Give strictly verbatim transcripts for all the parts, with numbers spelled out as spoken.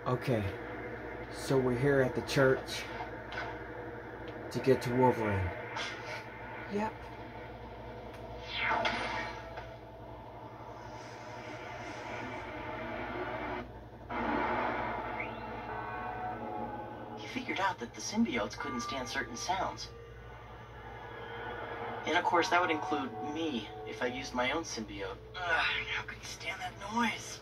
Okay, so we're here at the church to get to Wolverine. Yep. He figured out that the symbiotes couldn't stand certain sounds. And of course, that would include me if I used my own symbiote. Ugh, how could he stand that noise?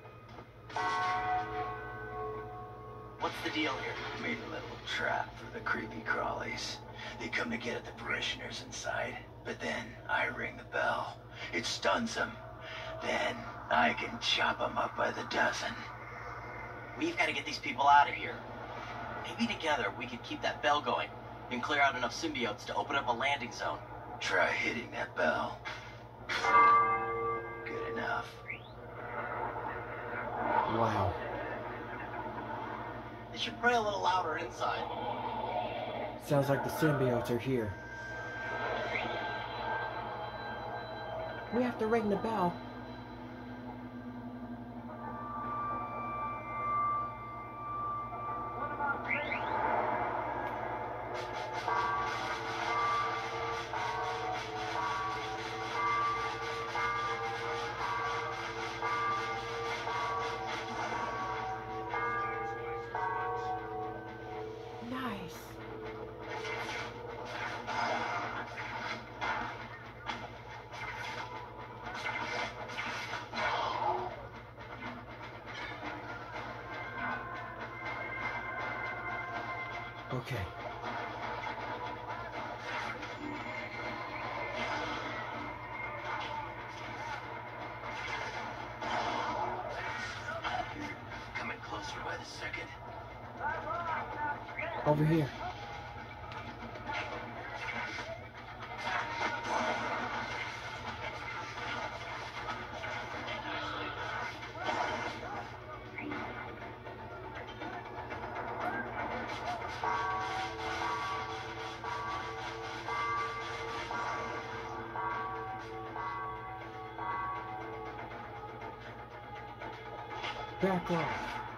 What's the deal here? Made a little trap for the creepy crawlies. They come to get at the parishioners inside, but then I ring the bell. It stuns them. Then I can chop them up by the dozen. We've got to get these people out of here. Maybe together we could keep that bell going and clear out enough symbiotes to open up a landing zone. Try hitting that bell. Good enough. Wow. They should pray a little louder inside. Sounds like the symbiotes are here. We have to ring the bell. Nice. Okay. Coming closer by the second. Over here. Back off.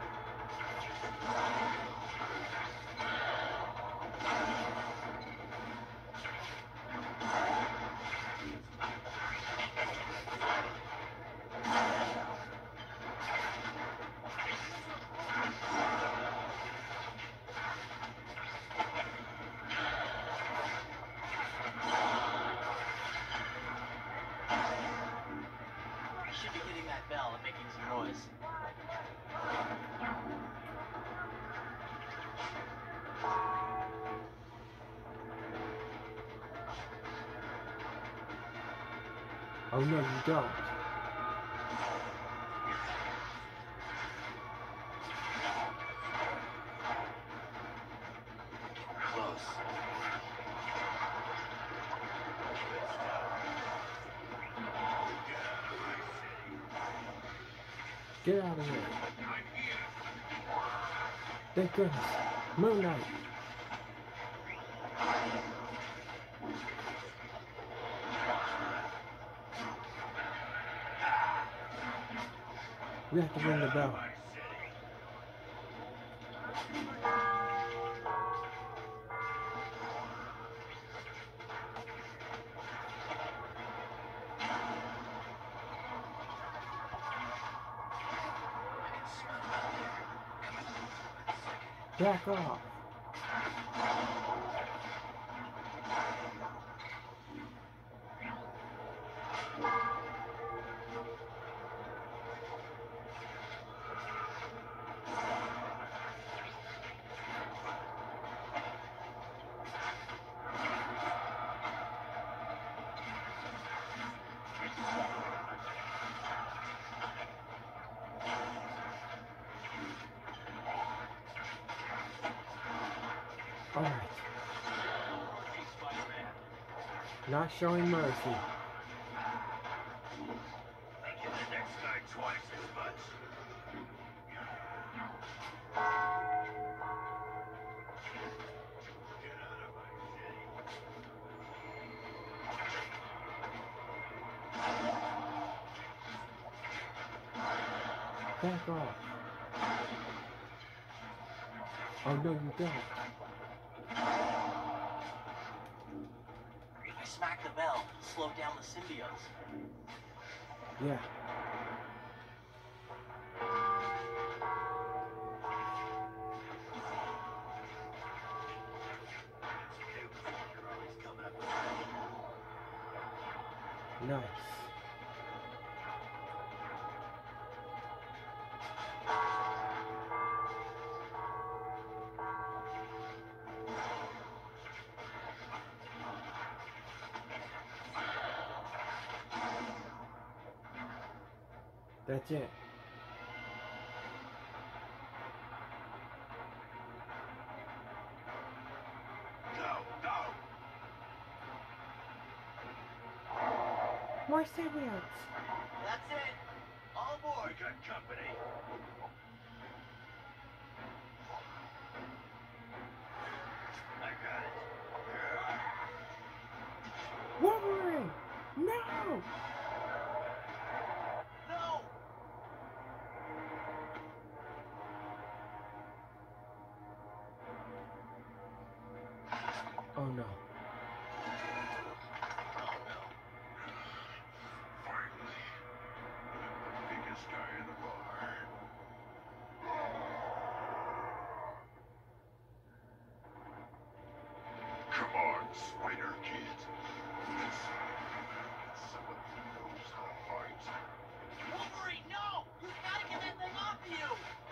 We should be hitting that bell and making some noise. Oh no, you don't. Close. Get out of here. Thank goodness. Moon Knight. We have to ring the bell. Back off. Alright. Not showing mercy. Kill the next guy twice as much. Back off. Oh, no, you don't. I smacked the bell, slowed down the symbiotes. Yeah. Nice. That's it. Go, go! More symbiotes. That's it. All aboard. We got company. I got it. Wolverine! No! No! Oh no. Oh no. Finally. Biggest guy in the bar. Come on, Spider Kid. Let's get someone who knows how to fight. Wolverine, no! You gotta get that thing off of you!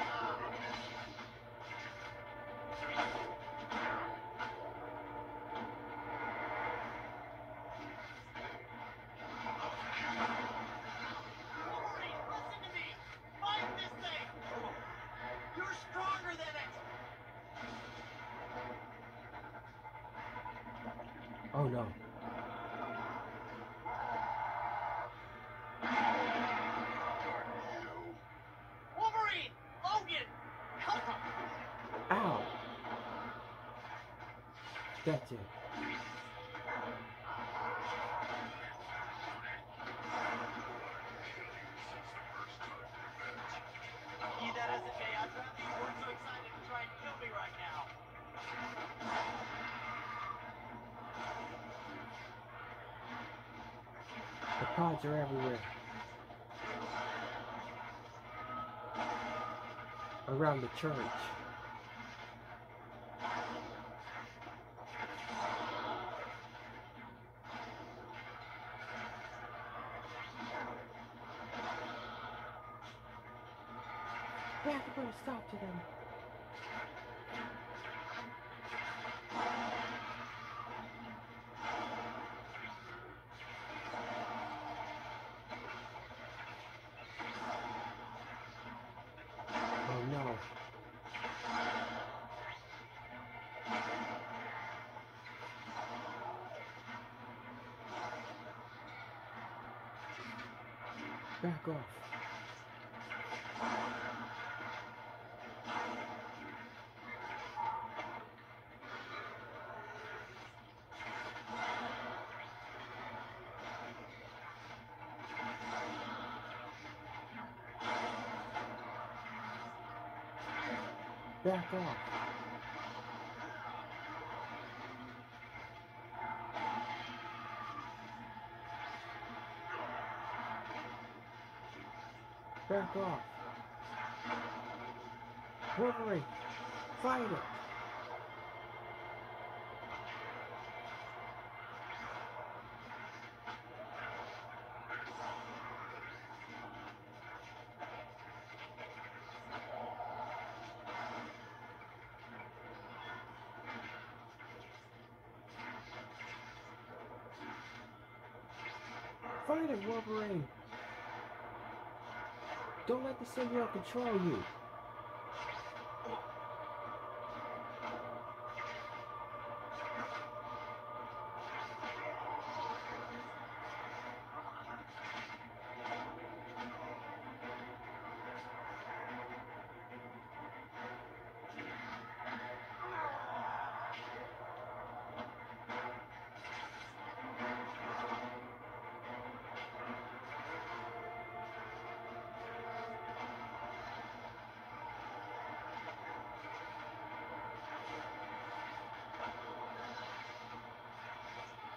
Wolverine, listen to me! Fight this thing! You're stronger than it! Oh no. Wolverine! Logan! Come on! Ow! That's it. Be that as it may, I'd rather you weren't so excited to try and kill me right now. The pods are everywhere. Around the church. We have to put a stop to them. Oh no. Back off. Back off. Back off. Wolverine, fight it. Fight it, Wolverine. Don't let the symbiote control you.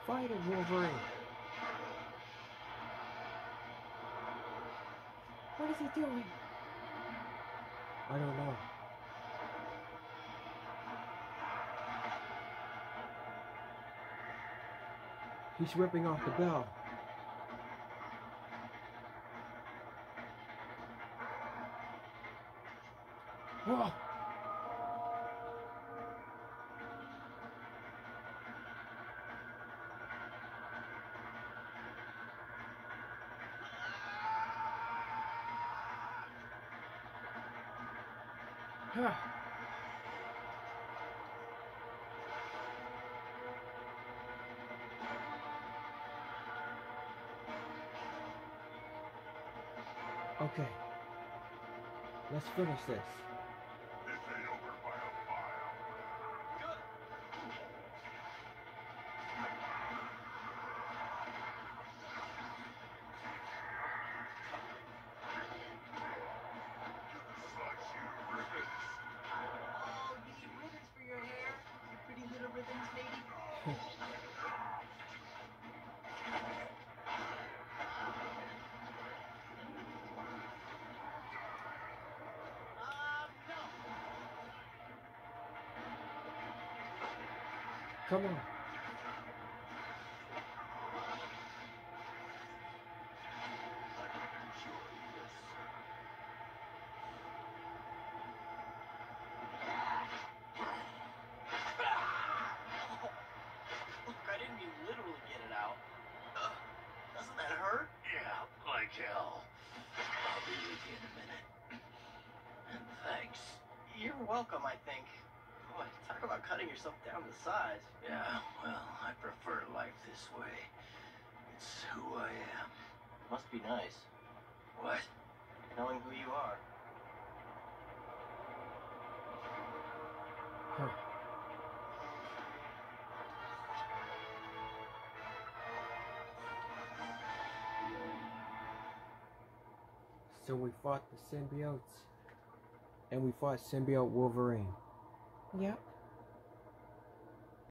Fight it, Wolverine. What is he doing? I don't know. He's ripping off the bell. Whoa! Ah. Okay, let's finish this. This ain't over by a mile. Good. Slice you to ribbons. Oh, you need ribbons for your hair? You pretty little ribbons, lady? Um, no. Come on. Look, I didn't mean literally get it out. Ugh, doesn't that hurt? Yeah, like hell. I'll be with you in a minute. And thanks. You're welcome, I think. Boy, talk about cutting yourself down to size. Yeah, well, I prefer life this way. It's who I am. Must be nice, What? knowing who you are. Huh. So we fought the symbiotes, and we fought symbiote Wolverine. Yep.